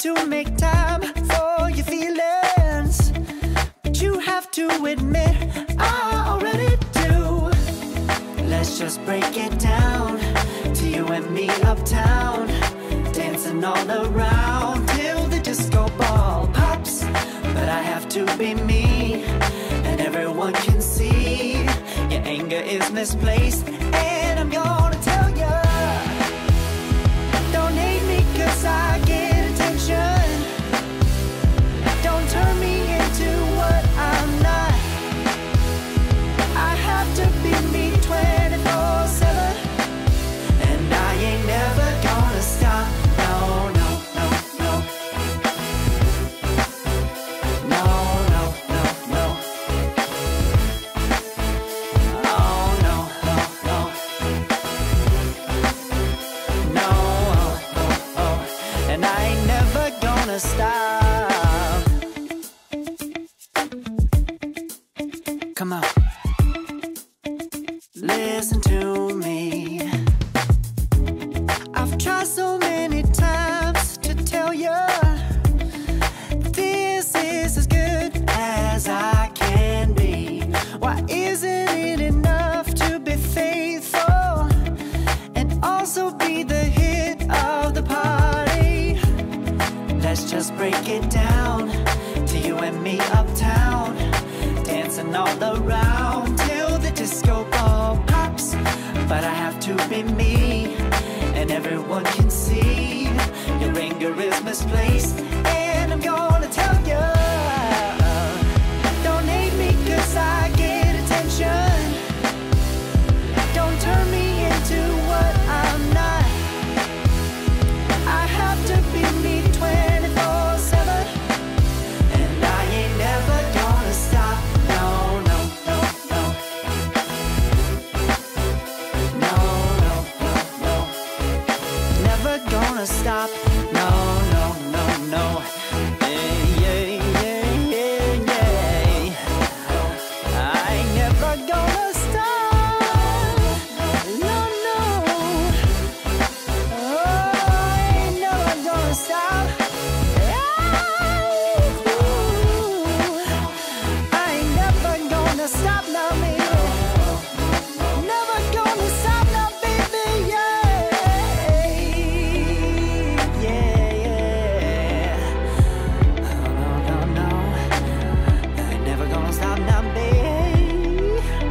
to make time for your feelings, but you have to admit I already do. Let's just break it down to you and me uptown, dancing all around till the disco ball pops. But I have to be me, and everyone can see your anger is misplaced. And I'm gonna tell ya, don't hate me 'cause I get attention. Don't turn me into what I'm not. I have to be me 24/7, and I ain't never gonna stop. No, no, no, no. No, no, no, no. Oh, no, no, no. No, oh, oh, oh. And I ain't never gonna stop. Come on. Listen to me. I've tried so many times to tell you this is as good as I can be. Why isn't it enough to be faithful and also be the hit of the party? Let's just break it down to you and me uptown, dancing all around till the disco ball pops. But I have to be me, and everyone can see your anger is misplaced. And I'm gonna tell you, don't hate me 'cause I get attention. Don't turn me into what I'm not. I have to be me 24/7, and I ain't never gonna stop. No, no, no, no. No, no, no, no. Never gonna stop. No, no, no, no. Yeah, yeah, yeah, yeah, yeah. I ain't never gonna stop. No, no. Oh, I ain't never gonna stop. I ain't never gonna stop now, baby. Never gonna stop now, baby. Yeah, yeah, yeah. No, no, no, no. I ain't never gonna stop now, baby.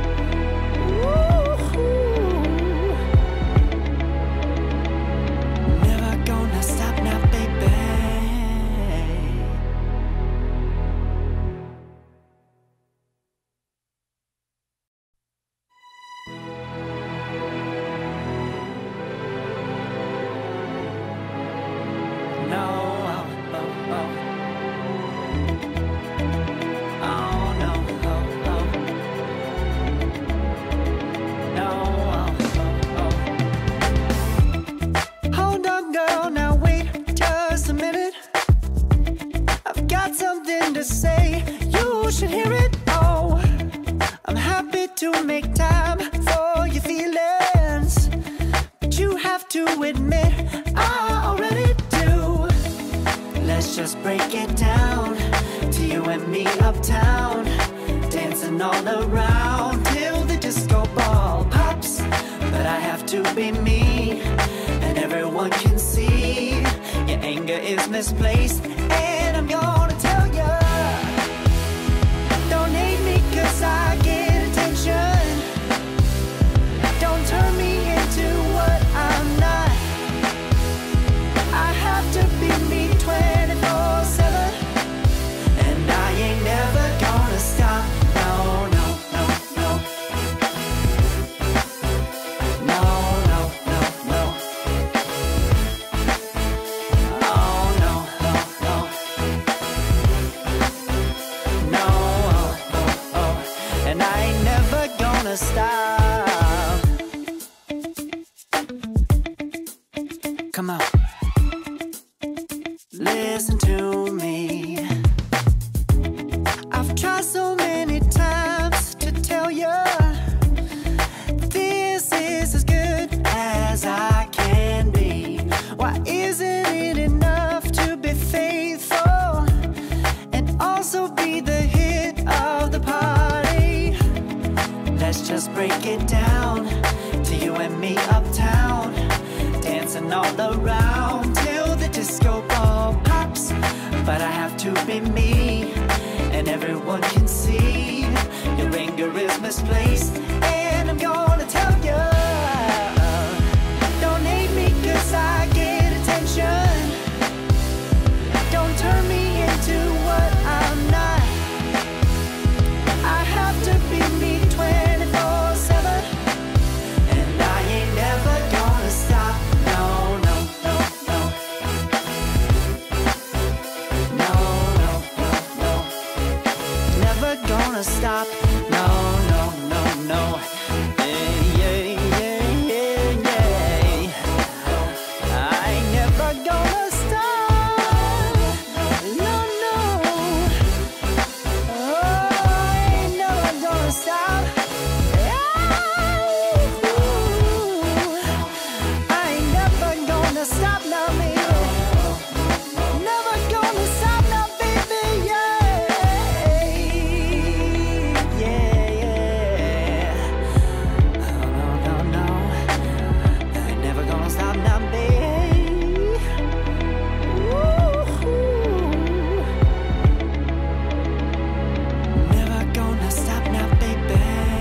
Ooh. Never gonna stop now, baby. No, oh, oh, oh. Oh, no, oh, oh. No, oh, oh, oh. Hold on, girl, now wait just a minute. I've got something to say, you should hear it. Oh, I'm happy to make time for your feelings, but you have to admit I already do. Let's just break it down to you and me uptown, dancing all around till the disco ball pops. But I have to be me, and everyone can see your anger is misplaced. And I'm gonna tell you, don't hate me 'cause I get attention. Don't turn me into what I'm not. I have to be me 24/7, and I ain't never gonna stop. No, no, no, no. No, no, no, no. Oh, no, no, no. No, oh, oh, oh. And I ain't never gonna stop. Come on. Listen to me. I've tried so many times to tell you this is as good as I can be. Why isn't it enough to be faithful break it down to you and me uptown, dancing all around till the disco ball pops. But I have to be me, and everyone can see your anger is misplaced. And I'm gonna tell you, don't hate me 'cause I get attention. Don't turn me into what I'm not. I have to be me 24/7, and I ain't never gonna stop. No, no, no, no. No, no, no, no. Never gonna stop. No, no, no, no. Yeah, yeah, yeah, yeah, yeah. I ain't never gonna stop. No, no. Stop. I ain't never gonna stop now, baby. Never gonna stop now, baby. Yeah, yeah, yeah. No, no, no, no. I ain't never gonna stop now, baby. Never gonna stop now, baby.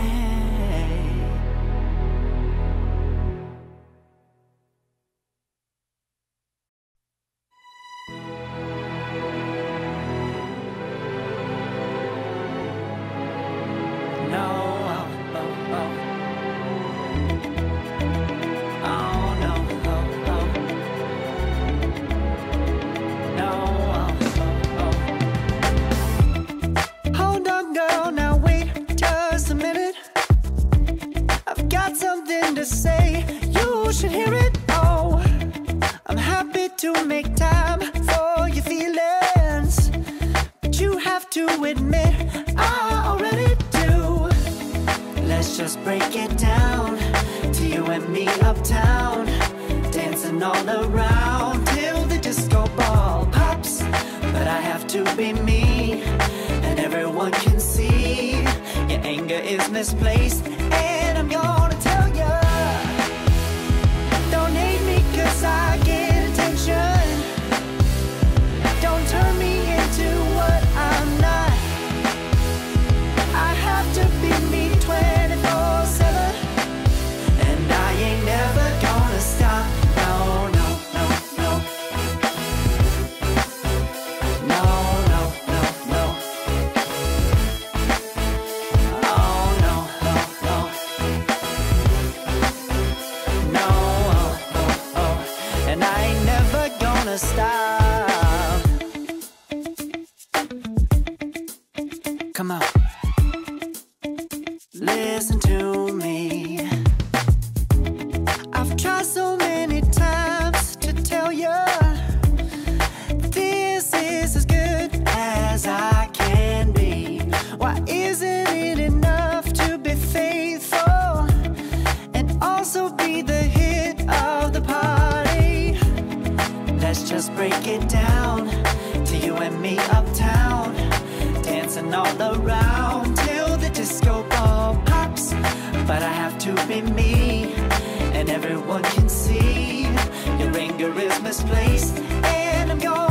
No, oh, oh, oh. Oh, no, oh, oh. No, oh, oh, oh. Hold on, girl, now wait just a minute. I've got something to say, you should hear it. Oh, I'm happy to make time for your feelings, but you have to admit I already do. Let's just break it down to you and me uptown, dancing all around till the disco ball pops. But I have to be me, and everyone can see your anger is misplaced. And I'm gonna tell you, don't hate me 'cause I get attention. Don't turn me into what I'm not. I have to be me 24/7, and I ain't never gonna stop. No, no, no, no. No, no, no, no. Oh, no, no, no. No, oh, oh, oh. And I ain't never gonna stop. Come on. Listen to me. I've tried so many times to tell you this is as good as I can be. Why isn't it enough to be faithful and also be the hit of the party? Let's just break it down to you and me uptown, dancing all around till the disco ball pops. But I have to be me, and everyone can see your anger is misplaced. And I'm going